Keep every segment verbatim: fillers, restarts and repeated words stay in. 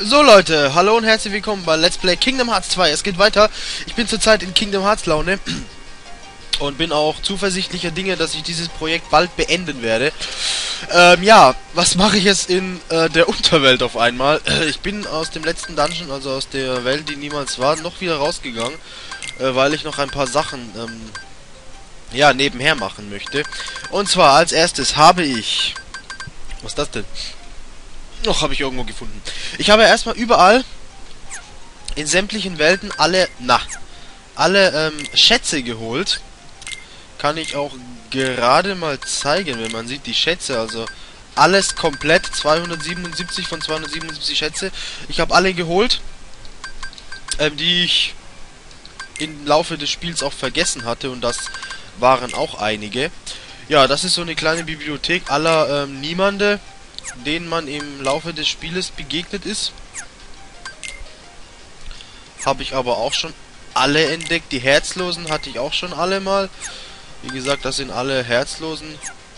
So Leute, hallo und herzlich willkommen bei Let's Play Kingdom Hearts zwei. Es geht weiter. Ich bin zurzeit in Kingdom Hearts Laune und bin auch zuversichtlicher Dinge, dass ich dieses Projekt bald beenden werde. Ähm, ja, was mache ich jetzt in äh, der Unterwelt auf einmal? Ich bin aus dem letzten Dungeon, also aus der Welt, die niemals war, noch wieder rausgegangen, äh, weil ich noch ein paar Sachen, ähm, ja, nebenher machen möchte. Und zwar als erstes habe ich... Was ist das denn? Noch habe ich irgendwo gefunden. Ich habe erstmal überall in sämtlichen Welten alle, na, alle ähm, Schätze geholt. Kann ich auch gerade mal zeigen, wenn man sieht, die Schätze, also alles komplett, zweihundertsiebenundsiebzig von zweihundertsiebenundsiebzig Schätze. Ich habe alle geholt, ähm, die ich im Laufe des Spiels auch vergessen hatte, und das waren auch einige. Ja, das ist so eine kleine Bibliothek aller ähm, Niemande, denen man im Laufe des Spieles begegnet ist. Habe ich aber auch schon alle entdeckt. Die Herzlosen hatte ich auch schon alle mal. Wie gesagt, das sind alle Herzlosen,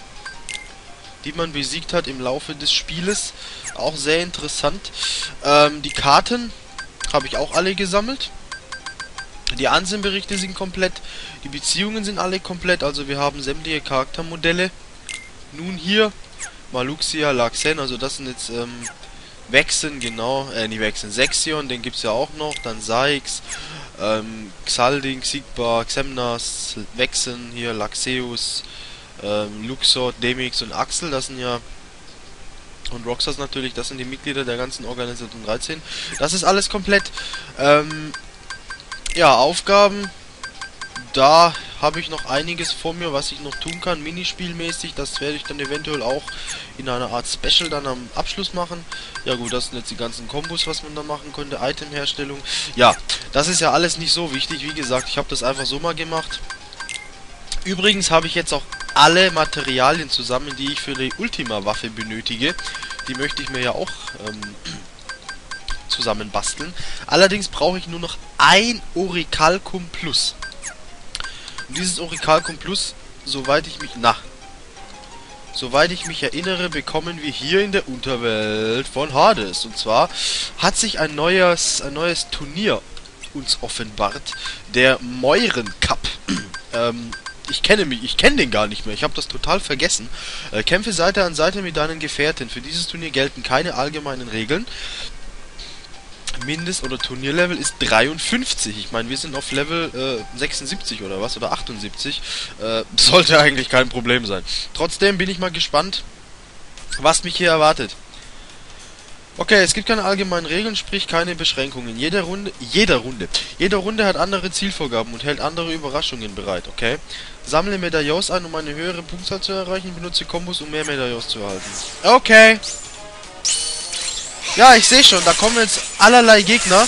die man besiegt hat im Laufe des Spieles. Auch sehr interessant. Ähm, die Karten habe ich auch alle gesammelt. Die Ansinnberichte sind komplett. Die Beziehungen sind alle komplett. Also wir haben sämtliche Charaktermodelle nun hier. Maluxia, Laxen, also das sind jetzt ähm, Vexen, genau, äh, nicht Vexen, Sexion, den gibt's ja auch noch, dann Saix, ähm, Xaldin, Xigbar, Xemnas, Vexen, hier, Laxeus, ähm, Luxor, Demix und Axel, das sind ja, und Roxas natürlich, das sind die Mitglieder der ganzen Organisation dreizehn, das ist alles komplett, ähm, ja, Aufgaben, da habe ich noch einiges vor mir, was ich noch tun kann, minispielmäßig. Das werde ich dann eventuell auch in einer Art Special dann am Abschluss machen. Ja gut, das sind jetzt die ganzen Kombos, was man da machen konnte, Itemherstellung. Ja, das ist ja alles nicht so wichtig. Wie gesagt, ich habe das einfach so mal gemacht. Übrigens habe ich jetzt auch alle Materialien zusammen, die ich für die Ultima-Waffe benötige. Die möchte ich mir ja auch ähm, zusammen basteln. Allerdings brauche ich nur noch ein Orichalcum Plus. Und dieses Orichalcum Plus, soweit ich mich, na, soweit ich mich erinnere, bekommen wir hier in der Unterwelt von Hades. Und zwar hat sich ein neues, ein neues Turnier uns offenbart, der Moiren Cup. ähm, ich kenne mich, ich kenne den gar nicht mehr, ich habe das total vergessen. Äh, kämpfe Seite an Seite mit deinen Gefährten. Für dieses Turnier gelten keine allgemeinen Regeln. Mindest- oder Turnierlevel ist dreiundfünfzig. Ich meine, wir sind auf Level äh, sechsundsiebzig oder was, oder achtundsiebzig. Äh, sollte eigentlich kein Problem sein. Trotzdem bin ich mal gespannt, was mich hier erwartet. Okay, es gibt keine allgemeinen Regeln, sprich keine Beschränkungen. Jede Runde, jeder Runde, jede Runde hat andere Zielvorgaben und hält andere Überraschungen bereit, okay? Sammle Medaillons ein, um eine höhere Punktzahl zu erreichen, benutze Kombos, um mehr Medaillons zu erhalten. Okay. Ja, ich sehe schon, da kommen jetzt allerlei Gegner,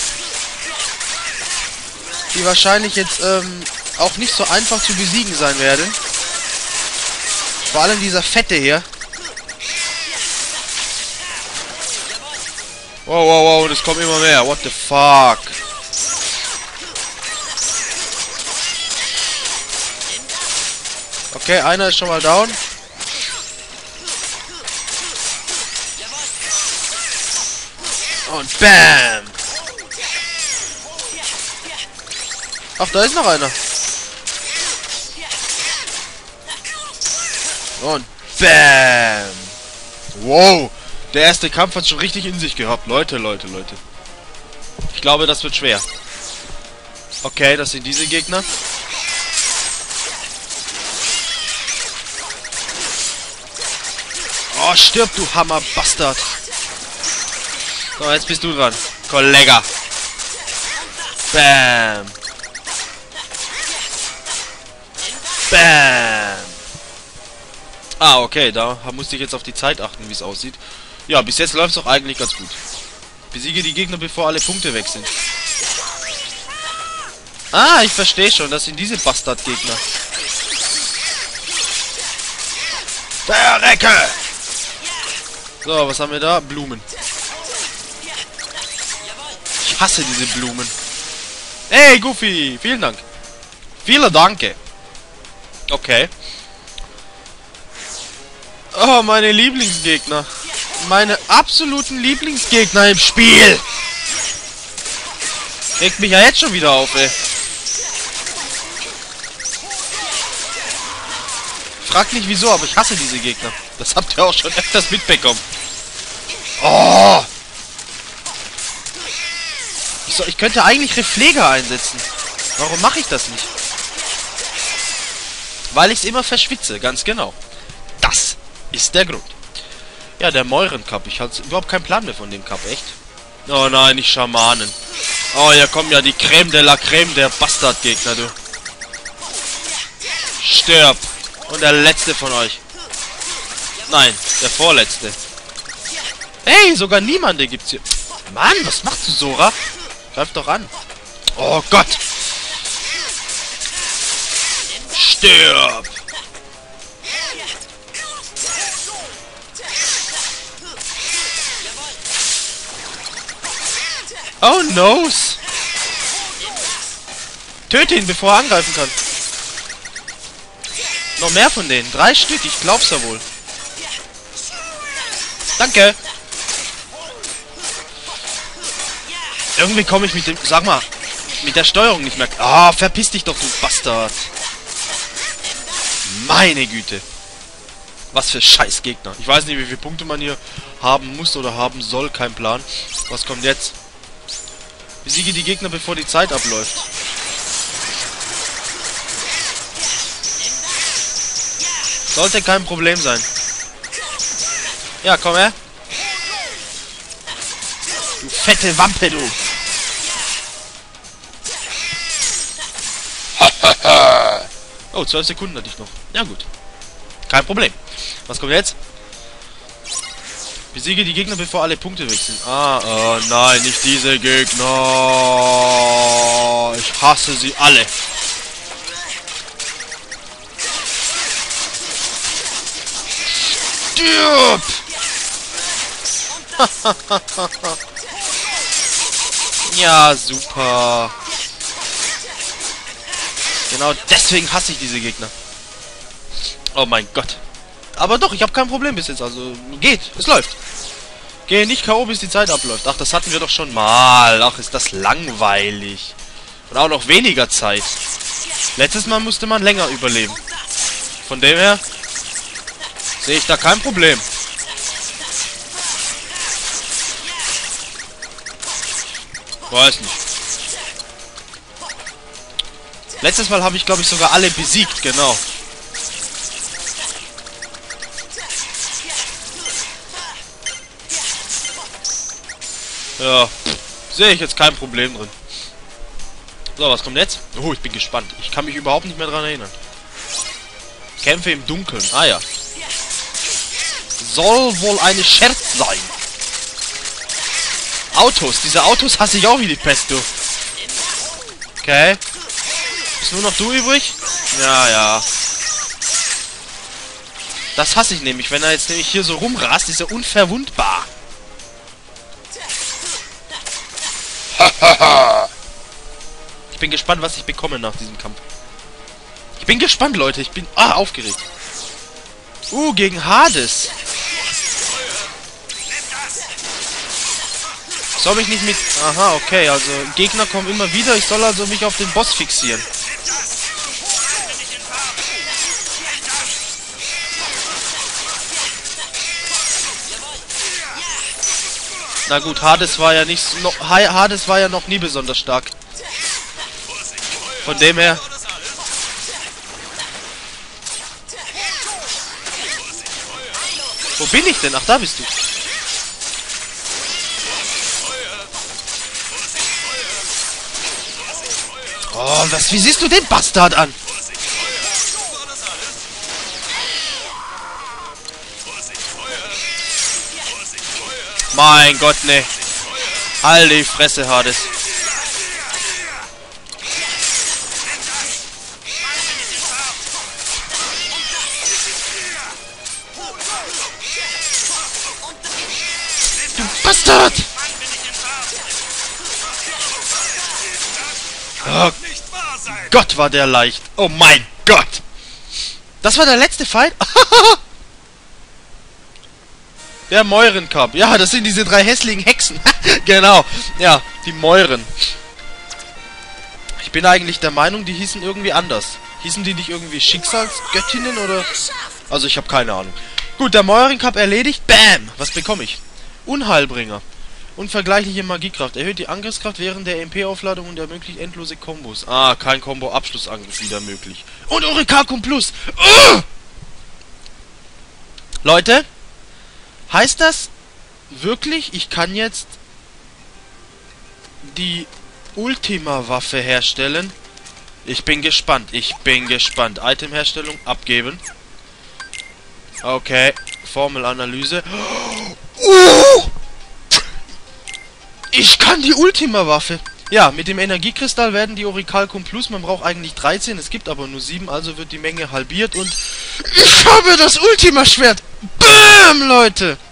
die wahrscheinlich jetzt ähm, auch nicht so einfach zu besiegen sein werden. Vor allem dieser Fette hier. Wow, wow, wow, das kommt immer mehr. What the fuck? Okay, einer ist schon mal down. Und BAM! Ach, da ist noch einer. Und BAM! Wow! Der erste Kampf hat schon richtig in sich gehabt. Leute, Leute, Leute. Ich glaube, das wird schwer. Okay, das sind diese Gegner. Oh, stirb, du Hammerbastard! So, jetzt bist du dran, Kollege. Bam. Bam. Ah, okay, da musste ich jetzt auf die Zeit achten, wie es aussieht. Ja, bis jetzt läuft es doch eigentlich ganz gut. Besiege die Gegner, bevor alle Punkte weg sind. Ah, ich verstehe schon, das sind diese Bastardgegner. Verrecke! So, was haben wir da? Blumen. Ich hasse diese Blumen. Hey, Goofy! Vielen Dank. Vielen Danke. Okay. Oh, meine Lieblingsgegner. meine absoluten Lieblingsgegner im Spiel. Regt mich ja jetzt schon wieder auf, ey. Frag nicht wieso, aber ich hasse diese Gegner. Das habt ihr auch schon öfters mitbekommen. Oh! Ich, so, ich könnte eigentlich Refleger einsetzen. Warum mache ich das nicht? Weil ich es immer verschwitze, ganz genau. Das ist der Grund. Ja, der Meuren-Cup. Ich hatte überhaupt keinen Plan mehr von dem Cup, echt. Oh nein, nicht Schamanen. Oh, hier kommen ja die Creme de la Creme der Bastardgegner, du. Stirb. Und der letzte von euch. Nein, der vorletzte. Hey, sogar niemanden gibt's hier. Mann, was machst du, Sora? Greif doch an. Oh Gott. Stirb. Oh, nose. Töte ihn, bevor er angreifen kann. Noch mehr von denen. Drei Stück, ich glaub's ja wohl. Danke. Irgendwie komme ich mit dem... Sag mal. Mit der Steuerung nicht mehr... Ah, oh, verpiss dich doch, du Bastard. Meine Güte. Was für Scheißgegner. Ich weiß nicht, wie viele Punkte man hier haben muss oder haben soll. Kein Plan. Was kommt jetzt? Besiege die Gegner, bevor die Zeit abläuft. Sollte kein Problem sein. Ja, komm her. Du fette Wampe, du. Oh, zwölf Sekunden hatte ich noch. Ja, gut. Kein Problem. Was kommt jetzt? Besiege die Gegner, bevor alle Punkte weg sind. Ah, oh nein, nicht diese Gegner. Ich hasse sie alle. Stirb! Ja, super. Genau deswegen hasse ich diese Gegner. Oh mein Gott. Aber doch, ich habe kein Problem bis jetzt. Also, geht. Es läuft. Geh nicht K O, bis die Zeit abläuft. Ach, das hatten wir doch schon mal. Ach, ist das langweilig. Und auch noch weniger Zeit. Letztes Mal musste man länger überleben. Von dem her sehe ich da kein Problem. Weiß nicht. Letztes Mal habe ich, glaube ich, sogar alle besiegt, genau. Ja, sehe ich jetzt kein Problem drin. So, was kommt jetzt? Oh, ich bin gespannt. Ich kann mich überhaupt nicht mehr dran erinnern. Kämpfe im Dunkeln. Ah ja. Soll wohl eine Scherz sein. Autos. Diese Autos hasse ich auch wie die Pest, du. Okay. Ist nur noch du übrig? Ja, ja. Das hasse ich nämlich. Wenn er jetzt nämlich hier so rumrast, ist er unverwundbar. Ich bin gespannt, was ich bekomme nach diesem Kampf. Ich bin gespannt, Leute. Ich bin ah, aufgeregt. Uh, gegen Hades. Soll mich nicht mit... Aha, okay. Also, Gegner kommen immer wieder. Ich soll also mich auf den Boss fixieren. Na gut, Hades war ja nicht... Noch, Hades war ja noch nie besonders stark. Von dem her... Wo bin ich denn? Ach, da bist du. Oh, was, wie siehst du den Bastard an? Mein Gott, ne. Halt die Fresse, Hades. Du Bastard! Oh Gott, war der leicht. Oh mein Gott! Das war der letzte Fight? Der Meuren-Cup. Ja, das sind diese drei hässlichen Hexen. Genau. Ja, die Meuren. Ich bin eigentlich der Meinung, die hießen irgendwie anders. Hießen die nicht irgendwie Schicksalsgöttinnen oder... Also ich habe keine Ahnung. Gut, der Meuren-Cup erledigt. Bam! Was bekomme ich? Unheilbringer. Unvergleichliche Magiekraft. Erhöht die Angriffskraft während der E M P-Aufladung und ermöglicht endlose Kombos. Ah, kein Kombo-Abschlussangriff wieder möglich. Und Oricakum Plus. Uh! Leute, heißt das wirklich, ich kann jetzt die Ultima-Waffe herstellen? Ich bin gespannt, ich bin gespannt. Itemherstellung abgeben. Okay, Formelanalyse. Uh! Ich kann die Ultima-Waffe. Ja, mit dem Energiekristall werden die Orichalcum Plus, man braucht eigentlich dreizehn, es gibt aber nur sieben, also wird die Menge halbiert und ich habe das Ultima-Schwert. Bam, Leute.